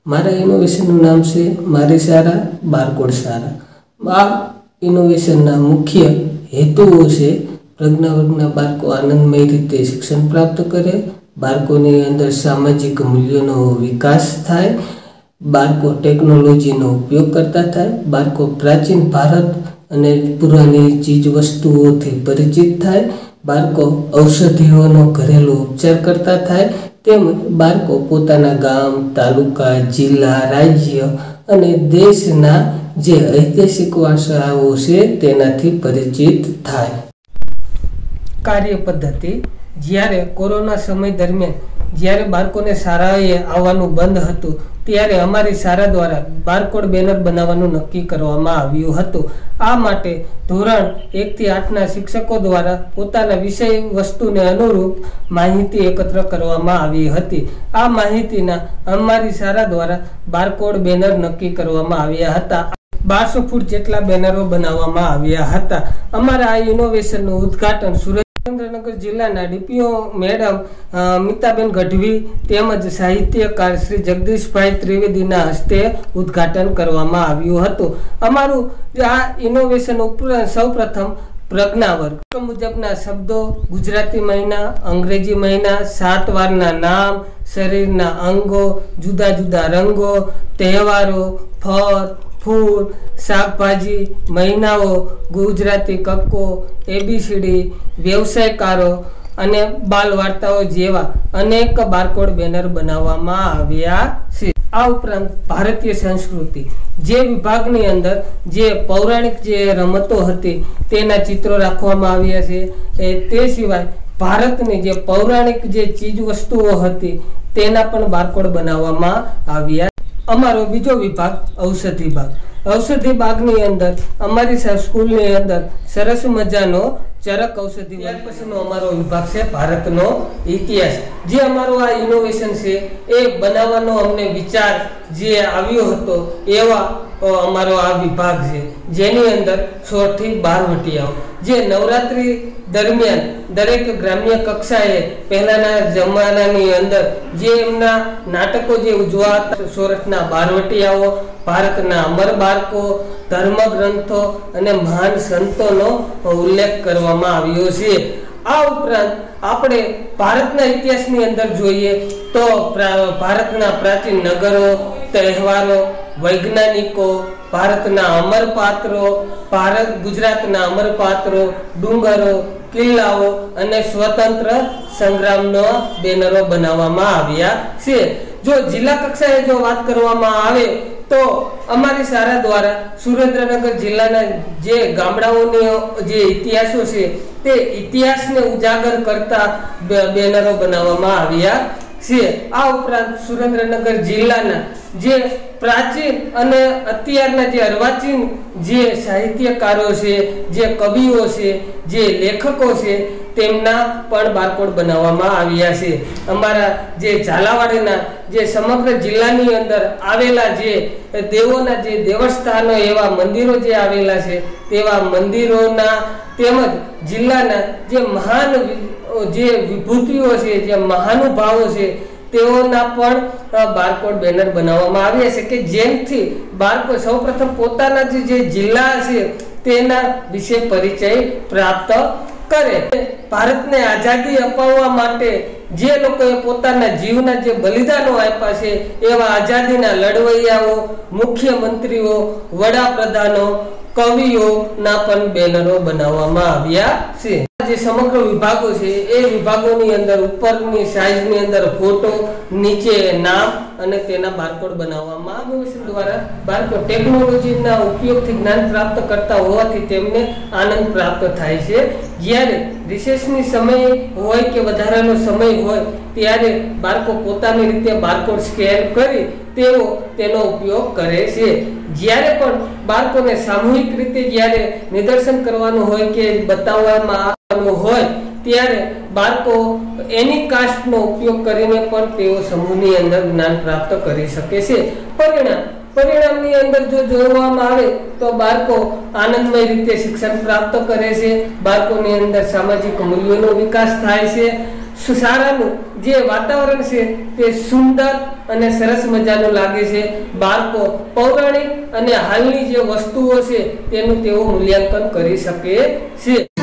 મારા ઇનોવેશનનું નામ છે મારી શાળા બારકોડ શાળા। આ ઇનોવેશનના મુખ્ય હેતુઓ છે પ્રજ્ઞા વર્ગના બાળકો આનંદમય રીતે શિક્ષણ પ્રાપ્ત કરે, બાળકોની અંદર સામાજિક મૂલ્યોનો વિકાસ થાય, બાળકો ટેકનોલોજીનો ઉપયોગ કરતા થાય, બાળકો પ્રાચીન ભારત અને પુરાની ચીજ વસ્તુઓથી પરિચિત થાય, બાળકો ઔષધિઓનો ઘરેલું ઉપચાર કરતા થાય, તેમજ બાળકો પોતાના ગામ, તાલુકા, જિલ્લા, રાજ્ય અને દેશના જે ઐતિહાસિક વારસાઓ છે તેનાથી પરિચિત થાય। કાર્ય પદ્ધતિ: જ્યારે કોરોના સમય દરમિયાન જ્યારે બાળકોને શાળાએ આવવાનું બંધ હતું ત્યારે અમારી શાળા દ્વારા બારકોડ બેનર બનાવવાનું નક્કી કરવામાં આવ્યું હતું। આ માટે ધોરણ 1 થી 8ના શિક્ષકો દ્વારા પોતાના વિષય વસ્તુને અનુરૂપ માહિતી એકત્ર કરવામાં આવી હતી। આ માહિતીના અમારી શાળા દ્વારા બારકોડ બેનર નક્કી કરવામાં આવ્યા હતા। 1200 ફૂટ જેટલા બેનરો બનાવવામાં આવ્યા હતા। અમારા આ ઇનોવેશનનું ઉદ્ઘાટન સુરેન્દ્રનગર જિલ્લાના ડીપીઓ મેડમ મિતાબેન ગઢવી તેમજ સાહિત્યકાર શ્રી જગદીશભાઈ ત્રિવેદીના હસ્તે ઉદ્ઘાટન કરવામાં આવ્યું હતું। અમારું આ ઇનોવેશન ઉપરાંત સૌપ્રથમ પ્રજ્ઞા વર્ગ મુજબના શબ્દો, ગુજરાતી મહિના, અંગ્રેજી મહિના, 7 વારના નામ, શરીરના અંગો, જુદા જુદા રંગો, તહેવારો, ફળ, ફૂલ, શાકભાજી, મહિનાઓ, ગુજરાતી કક્કો, એબીસીડી, વ્યવસાયકારો અને બાલ વાર્તાઓ જેવા અનેક બારકોડ બેનર બનાવવામાં આવ્યા છે। આ ઉપરાંત ભારતીય સંસ્કૃતિ જે વિભાગની અંદર જે પૌરાણિક જે રમતો હતી તેના ચિત્રો રાખવામાં આવ્યા છે। તે સિવાય ભારતની જે પૌરાણિક જે ચીજ વસ્તુઓ હતી તેના પણ બારકોડ બનાવવામાં આવ્યા। અમારો બીજો વિભાગ ઔષધિ ભાગ। ઔષધિ ભાગની અંદર અમારી સ્કૂલની અંદર સરસ મજાનો ચરક ઔષધિ, ત્યાર પછીનો અમારો વિભાગ છે ભારતનો ઇતિહાસ। જે અમારો આ ઇનોવેશન છે એ બનાવવાનો અમને વિચાર જે આવ્યો હતો એવા અમારો આ વિભાગ છે, જેની અંદર 6 થી 12 વટિયાઓ જે નવરાત્રી દરમિયાન દરેક ગ્રામ્ય કક્ષાએ પહેલાના જમાનાની અંદર જે એમના નાટકો જે ઉજવાતા, સોરઠના બારવટિયાઓ, ભારતના અમર બાળકો, ધર્મગ્રંથો અને મહાન સંતોનો ઉલ્લેખ કરવામાં આવ્યો છે। આ ઉપરાંત આપણે ભારતના ઇતિહાસની અંદર જોઈએ તો ભારતના પ્રાચીન નગરો, તહેવારો, વૈજ્ઞાનિકો, ભારતના અમર પાત્રો, ગુજરાતના અમર પાત્રો, ડુંગરો, કિલ્લાઓ અને સ્વતંત્ર સંગ્રામના બેનરો બનાવવામાં આવ્યા છે। જો જિલ્લા કક્ષાએ જો વાત કરવામાં આવે તો અમારી શાળા દ્વારા સુરેન્દ્રનગર જિલ્લાના જે ગામડાઓનો જે ઇતિહાસો છે તે ઇતિહાસને ઉજાગર કરતા બેનરો બનાવવામાં આવ્યા છે। આ ઉપરાંત સુરેન્દ્રનગર જિલ્લાના જે પ્રાચીન અને અત્યારના જે અર્વાચીન જે સાહિત્યકારો છે, જે કવિઓ છે, જે લેખકો છે તેમના પણ બારકોડ બનાવવામાં આવ્યા છે। અમારા જે ઝાલાવાડના જે સમગ્ર જિલ્લાની અંદર આવેલા જે દેવોના જે દેવસ્થાનો, એવા મંદિરો જે આવેલા છે તેવા મંદિરોના તેમજ જિલ્લાના જે મહાન જે વિભૂતિઓ છે, જે મહાનુભાવો છે તેઓના પણ બારકોડ બેનર બનાવવામાં આવ્યા છે કે જેમથી બાળકો સૌપ્રથમ પોતાના જે જિલ્લા છે તેના વિશે પરિચય પ્રાપ્ત કરે। ભારતને આઝાદી અપાવવા માટે જે લોકોએ પોતાના જીવના જે બલિદાનો આપ્યા છે એવા આઝાદીના લડવૈયાઓ, મુખ્યમંત્રીઓ, વડાપ્રધાનો, કવિઓના પણ બેનરો બનાવવામાં આવ્યા છે। જે સમગ્ર વિભાગો છે એ વિભાગોની અંદર ઉપરની સાઈઝની અંદર ફોટો, નીચે નામ અને તેના બારકોડ બનાવવામાં આવ્યા દ્વારા બાળકો ટેકનોલોજીના ઉપયોગથી જ્ઞાન પ્રાપ્ત કરતા હોવાથી તેમને આનંદ પ્રાપ્ત થાય છે। જ્યારે રિસેસની સમય હોય કે વધારાનો સમય હોય ત્યારે બાળકો પોતાની રીતે બારકોડ સ્કેન કરી તેનો ઉપયોગ કરે છે। જ્યારે પણ બાળકોને સામૂહિક રીતે જ્યારે નિદર્શન કરવાનું હોય કે બતાવવામાં આવવાનું હોય ત્યારે બાળકો એની કાસ્ટનો ઉપયોગ કરીને પણ તેઓ સમૂહની અંદર જ્ઞાન પ્રાપ્ત કરી શકે છે। પરિણામની અંદર જો જોવામાં આવે તો બાળકો આનંદમય રીતે શિક્ષણ પ્રાપ્ત કરે છે, બાળકોની અંદર સામાજિક મૂલ્યોનો વિકાસ થાય છે, શાળાનું જે વાતાવરણ છે તે સુંદર અને સરસ મજાનું લાગે છે। બાળકો પૌરાણિક અને હાલની જે વસ્તુઓ છે તેનું તેઓ મૂલ્યાંકન કરી શકે છે।